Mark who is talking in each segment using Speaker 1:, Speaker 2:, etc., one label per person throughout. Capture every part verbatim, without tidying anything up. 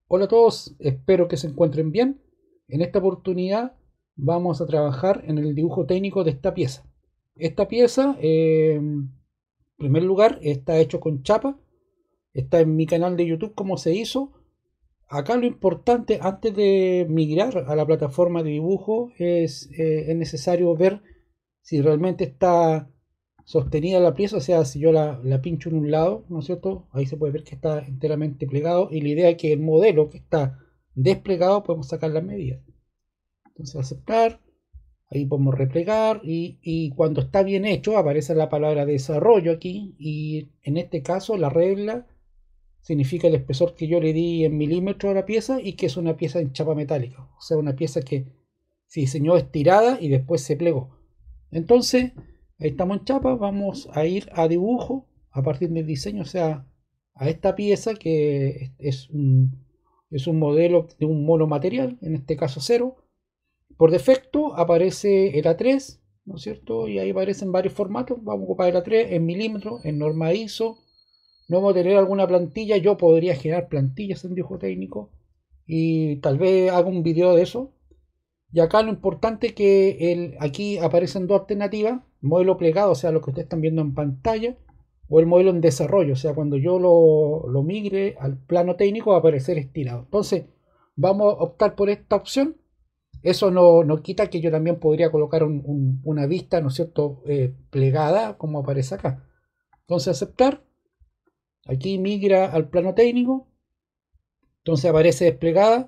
Speaker 1: Hola a todos, espero que se encuentren bien. En esta oportunidad vamos a trabajar en el dibujo técnico de esta pieza. Esta pieza, eh, en primer lugar, está hecho con chapa. Está en mi canal de YouTube cómo se hizo. Acá lo importante, antes de migrar a la plataforma de dibujo, es, eh, es necesario ver si realmente está sostenida la pieza, o sea, si yo la, la pincho en un lado, ¿no es cierto? Ahí se puede ver que está enteramente plegado y la idea es que el modelo que está desplegado podemos sacar las medidas. Entonces aceptar, ahí podemos replegar y, y cuando está bien hecho aparece la palabra desarrollo aquí y en este caso la regla significa el espesor que yo le di en milímetros a la pieza y que es una pieza en chapa metálica, o sea, una pieza que se diseñó estirada y después se plegó. Entonces, ahí estamos en chapa, vamos a ir a dibujo a partir del diseño, o sea, a esta pieza que es un, es un modelo de un monomaterial, en este caso cero. Por defecto aparece el A tres, ¿no es cierto? Y ahí aparecen varios formatos, vamos a ocupar el A tres en milímetros, en norma ISO. No vamos a tener alguna plantilla, yo podría generar plantillas en dibujo técnico y tal vez haga un video de eso. Y acá lo importante es que el, aquí aparecen dos alternativas, modelo plegado, o sea, lo que ustedes están viendo en pantalla, o el modelo en desarrollo, o sea, cuando yo lo, lo migre al plano técnico va a aparecer estirado. Entonces, vamos a optar por esta opción. Eso no, no quita que yo también podría colocar un, un, una vista, ¿no es cierto?, eh, plegada, como aparece acá. Entonces, aceptar. Aquí migra al plano técnico. Entonces aparece desplegada.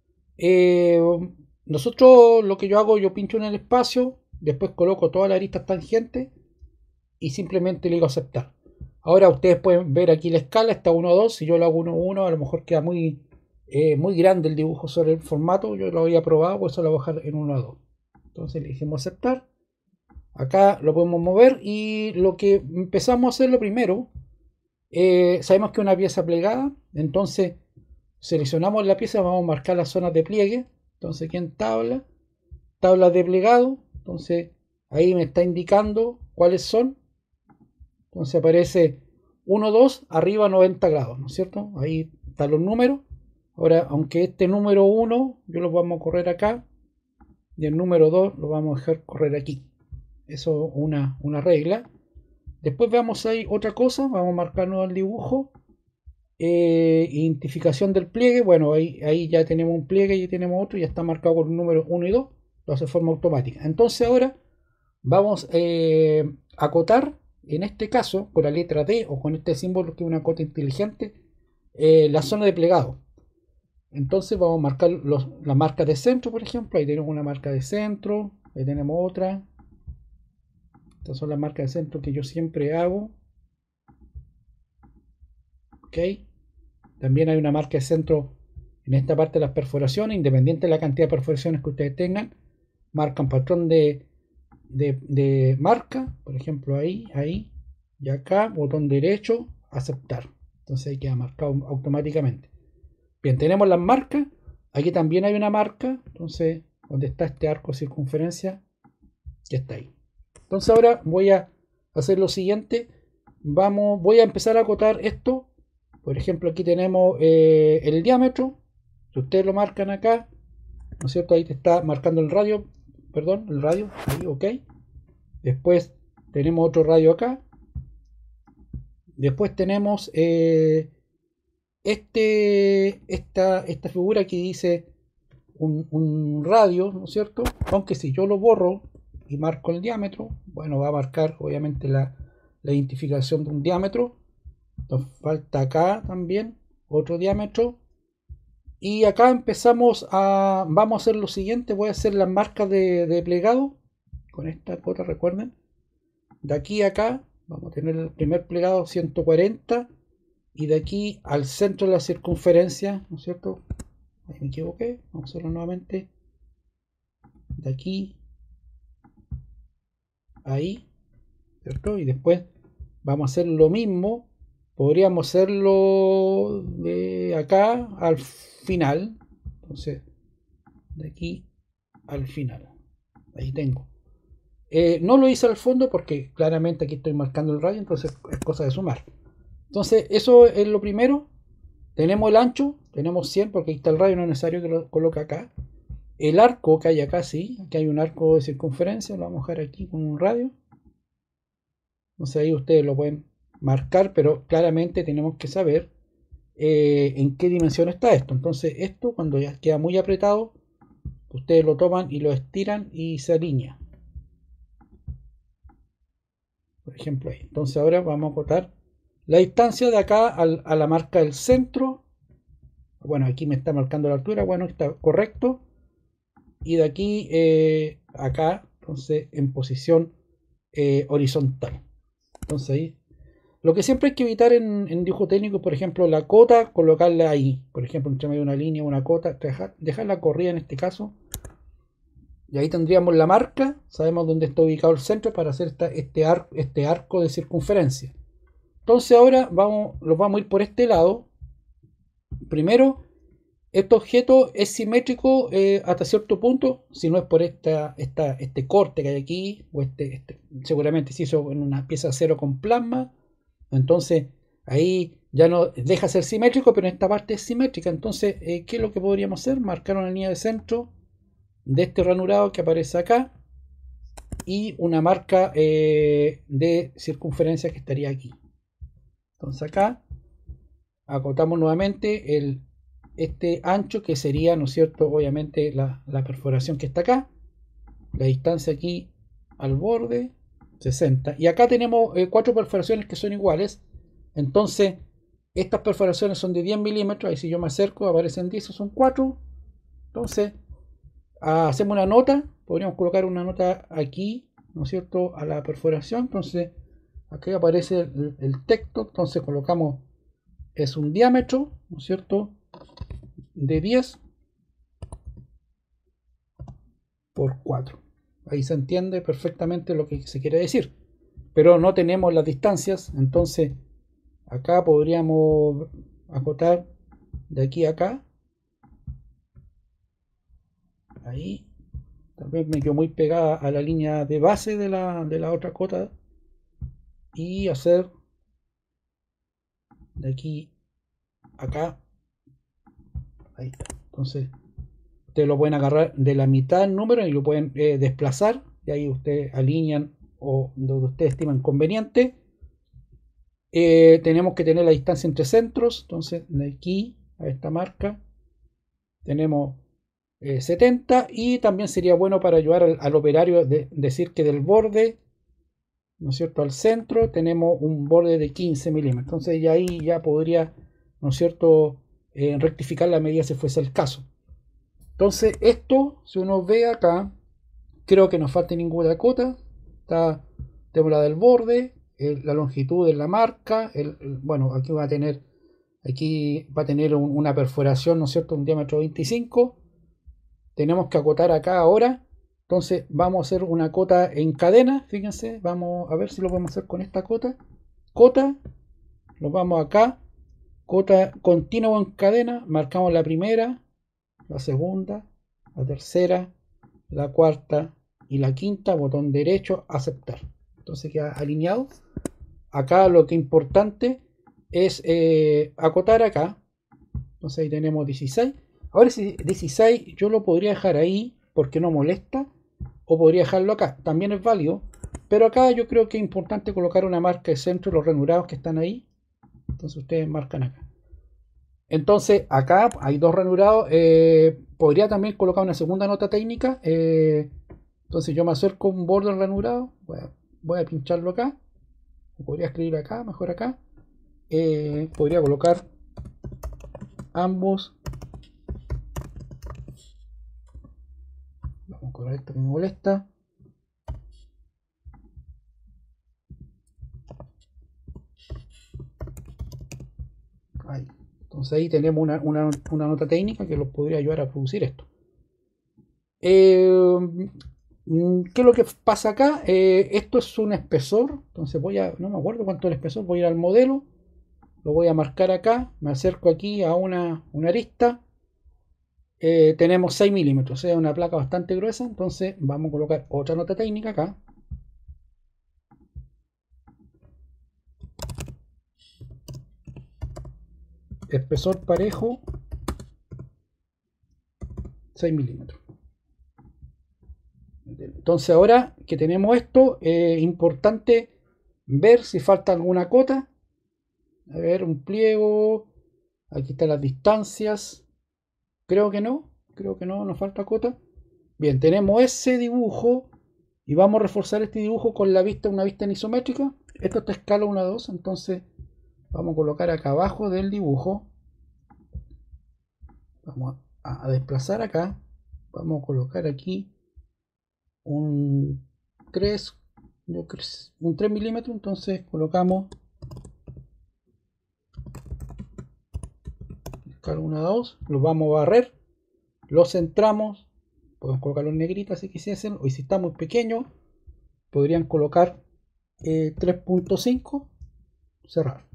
Speaker 1: Eh, nosotros lo que yo hago, yo pincho en el espacio, después coloco todas las aristas tangentes y simplemente le digo aceptar. Ahora ustedes pueden ver aquí la escala, está uno a dos, si yo lo hago uno a uno a lo mejor queda muy, eh, muy grande el dibujo sobre el formato, yo lo había probado, por eso lo voy a bajar en uno a dos. Entonces le dijimos aceptar, acá lo podemos mover y lo que empezamos a hacer lo primero, eh, sabemos que es una pieza plegada, entonces seleccionamos la pieza, vamos a marcar las zonas de pliegue. Entonces aquí en tabla, tabla de plegado, entonces ahí me está indicando cuáles son. Entonces aparece uno, dos, arriba noventa grados, ¿no es cierto? Ahí están los números. Ahora, aunque este número uno yo lo vamos a correr acá y el número dos lo vamos a dejar correr aquí. Eso es una, una regla. Después veamos ahí otra cosa, vamos a marcarnos el dibujo. Eh, identificación del pliegue, bueno, ahí, ahí ya tenemos un pliegue y tenemos otro, ya está marcado con el número uno y dos, lo hace de forma automática. Entonces ahora vamos eh, a acotar, en este caso, con la letra D o con este símbolo que es una cota inteligente, eh, la zona de plegado. Entonces vamos a marcar los, la marca de centro, por ejemplo, ahí tenemos una marca de centro, ahí tenemos otra. Estas son las marcas de centro que yo siempre hago. Ok. También hay una marca de centro en esta parte de las perforaciones, independiente de la cantidad de perforaciones que ustedes tengan. Marcan patrón de, de, de marca, por ejemplo ahí, ahí, y acá, botón derecho, aceptar. Entonces ahí queda marcado automáticamente. Bien, tenemos las marcas. Aquí también hay una marca, entonces, donde está este arco de circunferencia, ya está ahí. Entonces ahora voy a hacer lo siguiente. Vamos, voy a empezar a acotar esto. Por ejemplo, aquí tenemos eh, el diámetro. Si ustedes lo marcan acá, ¿no es cierto? Ahí te está marcando el radio, perdón, el radio, ahí, ok. Después tenemos otro radio acá. Después tenemos eh, este, esta, esta figura que dice un, un radio, ¿no es cierto? Aunque si yo lo borro y marco el diámetro, bueno, va a marcar obviamente la, la identificación de un diámetro. Nos falta acá también otro diámetro. Y acá empezamos a... Vamos a hacer lo siguiente. Voy a hacer las marcas de, de plegado. Con esta cota, recuerden. De aquí a acá vamos a tener el primer plegado ciento cuarenta. Y de aquí al centro de la circunferencia, ¿no es cierto? Ahí me equivoqué. Vamos a hacerlo nuevamente. De aquí. Ahí. ¿Cierto? Y después vamos a hacer lo mismo. Podríamos hacerlo de acá al final. Entonces, de aquí al final. Ahí tengo. Eh, no lo hice al fondo porque claramente aquí estoy marcando el radio, entonces es cosa de sumar. Entonces, eso es lo primero. Tenemos el ancho. tenemos cien porque ahí está el radio, no es necesario que lo coloque acá. El arco que hay acá, sí, aquí hay un arco de circunferencia, lo vamos a dejar aquí con un radio. Entonces ahí ustedes lo pueden marcar, pero claramente tenemos que saber eh, en qué dimensión está esto. Entonces esto, cuando ya queda muy apretado, ustedes lo toman y lo estiran y se alinea. Por ejemplo ahí. Entonces ahora vamos a acotar la distancia de acá al, a la marca del centro. Bueno, aquí me está marcando la altura, bueno, está correcto. Y de aquí eh, acá, entonces en posición eh, horizontal. Entonces ahí, lo que siempre hay que evitar en, en dibujo técnico, por ejemplo, la cota, colocarla ahí. Por ejemplo, entre medio de una línea, una cota, dejar, dejarla corrida en este caso. Y ahí tendríamos la marca, sabemos dónde está ubicado el centro para hacer esta, este, ar, este arco de circunferencia. Entonces ahora vamos, los vamos a ir por este lado. Primero, este objeto es simétrico eh, hasta cierto punto, si no es por esta, esta, este corte que hay aquí, o este, este, seguramente se hizo en una pieza de acero con plasma, entonces ahí ya no deja de ser simétrico, pero en esta parte es simétrica. Entonces, eh, ¿qué es lo que podríamos hacer? Marcar una línea de centro de este ranurado que aparece acá y una marca eh, de circunferencia que estaría aquí. Entonces acá acotamos nuevamente el, este ancho que sería, ¿no es cierto?, obviamente la, la perforación que está acá, la distancia aquí al borde, sesenta, y acá tenemos eh, cuatro perforaciones que son iguales. Entonces estas perforaciones son de diez milímetros, ahí si yo me acerco aparecen diez, son cuatro. Entonces ah, hacemos una nota, podríamos colocar una nota aquí, ¿no es cierto?, a la perforación. Entonces aquí aparece el, el texto, entonces colocamos, es un diámetro, ¿no es cierto?, de diez por cuatro. Ahí se entiende perfectamente lo que se quiere decir, pero no tenemos las distancias. Entonces acá podríamos acotar de aquí a acá. Ahí tal vez me quedo muy pegada a la línea de base de la, de la otra cota, y hacer de aquí a acá. Ahí está. Entonces ustedes lo pueden agarrar de la mitad del número y lo pueden eh, desplazar, y ahí ustedes alinean o donde ustedes estiman conveniente. Eh, tenemos que tener la distancia entre centros, entonces de aquí a esta marca tenemos eh, setenta, y también sería bueno para ayudar al, al operario de decir que del borde, ¿no es cierto?, al centro tenemos un borde de quince milímetros. Entonces ya ahí ya podría, ¿no es cierto?, eh, rectificar la medida si fuese el caso. Entonces esto, si uno ve acá, creo que no falta ninguna cota. Está, tenemos la del borde, el, la longitud de la marca, el, el, bueno, aquí va a tener, aquí va a tener un, una perforación, ¿no es cierto?, un diámetro veinticinco. Tenemos que acotar acá ahora. Entonces vamos a hacer una cota en cadena, fíjense, vamos a ver si lo podemos hacer con esta cota. Cota, nos vamos acá, cota continua en cadena, marcamos la primera, la segunda, la tercera, la cuarta y la quinta, botón derecho, aceptar. Entonces queda alineado. Acá lo que es importante es eh, acotar acá. Entonces ahí tenemos dieciséis. Ahora si dieciséis yo lo podría dejar ahí porque no molesta, o podría dejarlo acá, también es válido, pero acá yo creo que es importante colocar una marca de centro de los ranurados que están ahí. Entonces ustedes marcan acá. Entonces acá hay dos ranurados. Eh, podría también colocar una segunda nota técnica. Eh, entonces yo me acerco a un borde ranurado. Voy a, voy a pincharlo acá. O podría escribir acá, mejor acá. Eh, podría colocar ambos. Vamos a colocar esto que me molesta. Ahí. Entonces ahí tenemos una, una, una nota técnica que los podría ayudar a producir esto. Eh, ¿Qué es lo que pasa acá? Eh, esto es un espesor. Entonces voy a, no me acuerdo cuánto es el espesor, voy a ir al modelo, lo voy a marcar acá, me acerco aquí a una, una arista. Eh, tenemos seis milímetros, es una placa bastante gruesa. Entonces vamos a colocar otra nota técnica acá. Espesor parejo seis milímetros. Entonces ahora que tenemos esto, es eh, importante ver si falta alguna cota. A ver, un pliego. Aquí están las distancias. Creo que no. Creo que no, nos falta cota. Bien, tenemos ese dibujo. Y vamos a reforzar este dibujo con la vista, una vista en isométrica. Esto está a escala uno a dos. Entonces vamos a colocar acá abajo del dibujo. Vamos a, a desplazar acá. Vamos a colocar aquí un tres, un tres milímetros. Entonces colocamos escala uno a dos, lo vamos a barrer, lo centramos, podemos colocarlo en negrita si quisiesen, o si está muy pequeño podrían colocar eh, tres punto cinco, cerrar.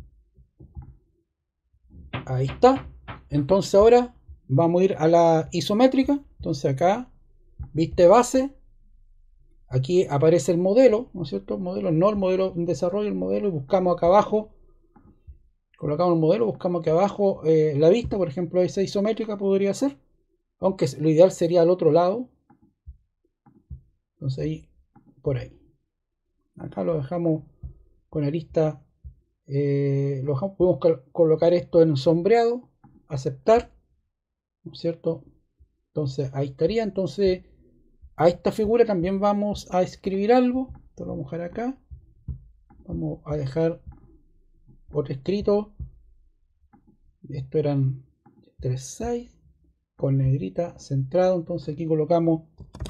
Speaker 1: Ahí está. Entonces ahora vamos a ir a la isométrica. Entonces acá, viste base, aquí aparece el modelo, ¿no es cierto? El modelo, no el modelo en desarrollo, el modelo, y buscamos acá abajo, colocamos el modelo, buscamos aquí abajo eh, la vista, por ejemplo, esa isométrica podría ser, aunque lo ideal sería al otro lado. Entonces ahí, por ahí. Acá lo dejamos con arista, eh, lo dejamos, podemos colocar esto en sombreado, aceptar, ¿no es cierto? Entonces ahí estaría. Entonces a esta figura también vamos a escribir algo. Esto lo vamos a dejar acá. Vamos a dejar otro escrito. Esto eran tres seis con negrita centrado. Entonces aquí colocamos,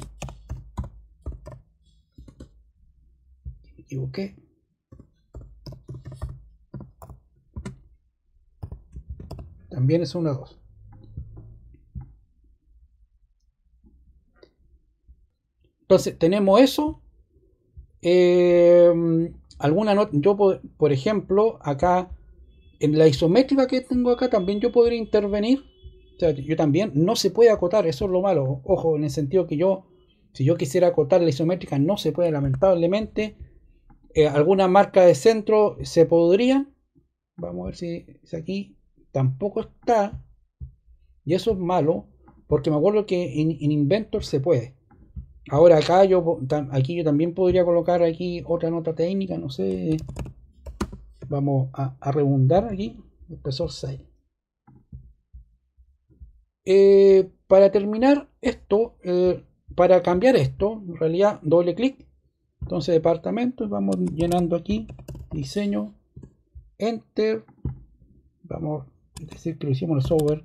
Speaker 1: me equivoqué, también es una dos. Entonces tenemos eso. Eh, alguna nota, yo por, por ejemplo acá en la isométrica que tengo acá también yo podría intervenir. O sea, yo también, no se puede acotar, eso es lo malo. Ojo, en el sentido que yo, si yo quisiera acotar la isométrica, no se puede, lamentablemente. Eh, alguna marca de centro se podría. Vamos a ver si, si aquí tampoco está. Y eso es malo, porque me acuerdo que en, en Inventor se puede. Ahora acá yo, aquí yo también podría colocar aquí otra nota técnica, no sé. Vamos a, a rebundar aquí, espesor seis. Eh, para terminar esto, eh, para cambiar esto, en realidad doble clic. Entonces departamento, vamos llenando aquí, diseño, enter. Vamos a decir que lo hicimos en el software.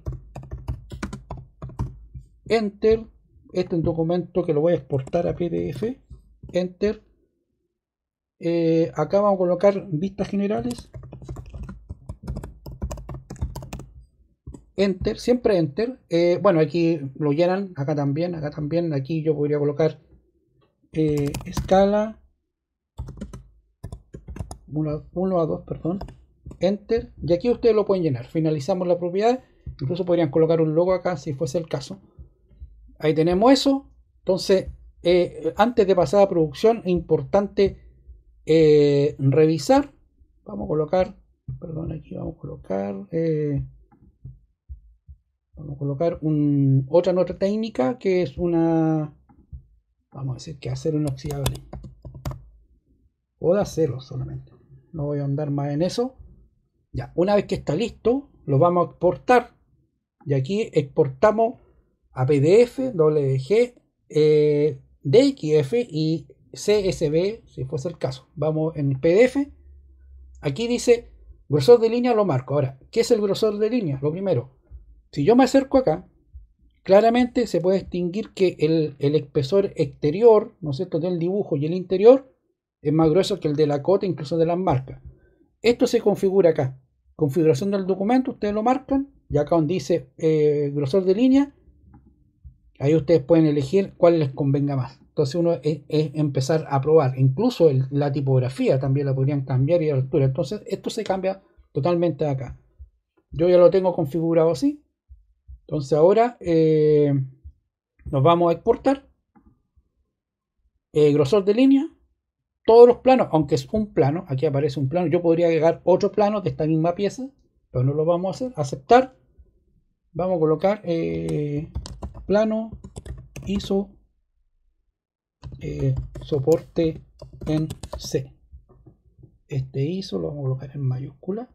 Speaker 1: Enter. Este es un documento que lo voy a exportar a P D F. Enter. Eh, acá vamos a colocar vistas generales. Enter, siempre enter. Eh, bueno, aquí lo llenan, acá también, acá también. Aquí yo podría colocar eh, escala uno a dos, perdón. Enter. Y aquí ustedes lo pueden llenar. Finalizamos la propiedad. Incluso podrían colocar un logo acá si fuese el caso. Ahí tenemos eso. Entonces, eh, antes de pasar a producción, es importante eh, revisar. Vamos a colocar, perdón, aquí vamos a colocar, eh, vamos a colocar un, otra nota técnica que es una, vamos a decir que acero inoxidable o de acero solamente. No voy a andar más en eso. Ya, una vez que está listo, lo vamos a exportar. Y aquí exportamos a P D F, W D G, eh, D X F y C S V, si fuese el caso. Vamos en P D F. Aquí dice grosor de línea, lo marco. Ahora, ¿qué es el grosor de línea? Lo primero, si yo me acerco acá, claramente se puede distinguir que el, el espesor exterior, ¿no es cierto?, del dibujo y el interior es más grueso que el de la cota, incluso de las marcas. Esto se configura acá. Configuración del documento, ustedes lo marcan. Y acá donde dice eh, grosor de línea, ahí ustedes pueden elegir cuál les convenga más. Entonces uno es, es empezar a probar. Incluso el, la tipografía también la podrían cambiar y la altura. Entonces esto se cambia totalmente acá. Yo ya lo tengo configurado así. Entonces ahora eh, nos vamos a exportar. Eh, grosor de línea. Todos los planos, aunque es un plano, aquí aparece un plano. Yo podría agregar otro plano de esta misma pieza, pero no lo vamos a hacer. Aceptar. Vamos a colocar... Eh, plano I S O eh, soporte en C. Este I S O lo vamos a colocar en mayúscula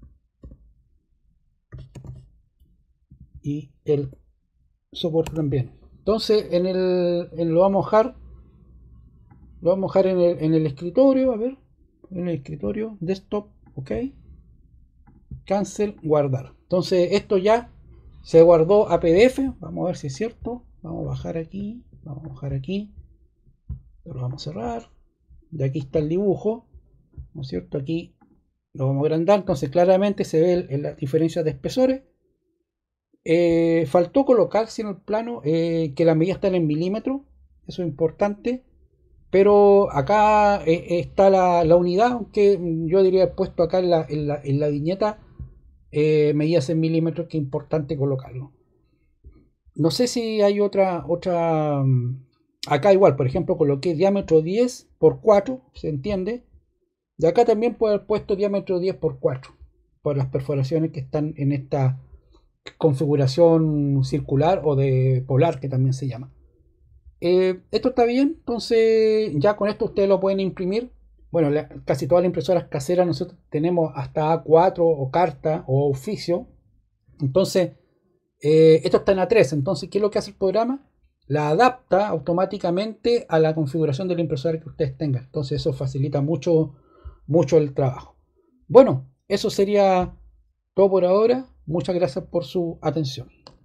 Speaker 1: y el soporte también. Entonces en el en lo vamos a dejar lo vamos a dejar en el, en el escritorio, a ver, en el escritorio, desktop, ok, cancel, guardar. Entonces esto ya se guardó a P D F. Vamos a ver si es cierto. Vamos a bajar aquí, vamos a bajar aquí, lo vamos a cerrar. De aquí está el dibujo, ¿no es cierto? Aquí lo vamos a agrandar, entonces claramente se ve la diferencia de espesores. Eh, faltó colocarse en el plano eh, que las medidas están en milímetros, eso es importante, pero acá eh, está la, la unidad, aunque yo diría puesto acá en la, en la, en la viñeta eh, medidas en milímetros, que es importante colocarlo. No sé si hay otra, otra, acá igual, por ejemplo, coloqué diámetro diez por cuatro, se entiende. De acá también puede haber puesto diámetro diez por cuatro, por las perforaciones que están en esta configuración circular o de polar, que también se llama. Eh, esto está bien, entonces ya con esto ustedes lo pueden imprimir. Bueno, la, casi todas las impresoras caseras nosotros tenemos hasta A cuatro o carta o oficio. Entonces, eh, esto está en A tres. Entonces, ¿qué es lo que hace el programa? La adapta automáticamente a la configuración de la impresora que ustedes tengan. Entonces, eso facilita mucho, mucho el trabajo. Bueno, eso sería todo por ahora. Muchas gracias por su atención.